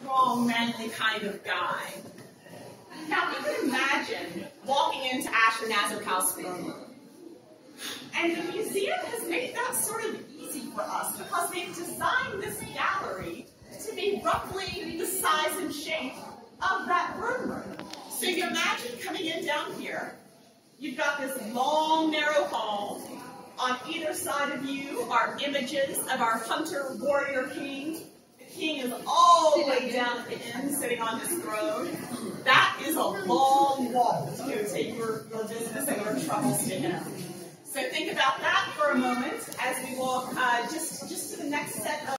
strong, manly kind of guy. Now, you can imagine walking into Ashkenazar House room. And the museum has made that sort of easy for us because they've designed this gallery to be roughly the size and shape of that room. So you imagine coming in down here. You've got this long, narrow hall. On either side of you are images of our hunter warrior king. The king is all the way down at the end, sitting on his throne. That is a long walk to go take your business and your troubles to him. So think about that for a moment as we walk just to the next set of